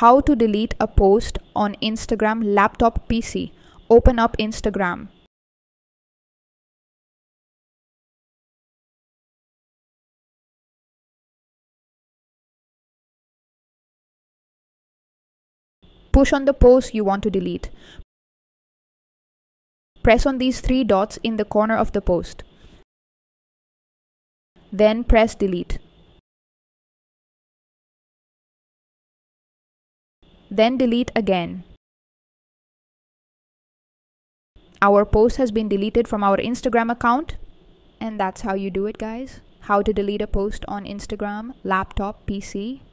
How to delete a post on Instagram laptop PC. Open up Instagram. Push on the post you want to delete. Press on these three dots in the corner of the post. Then press delete. Then delete again. Our post has been deleted from our Instagram account. And that's how you do it, guys. How to delete a post on Instagram, laptop, PC.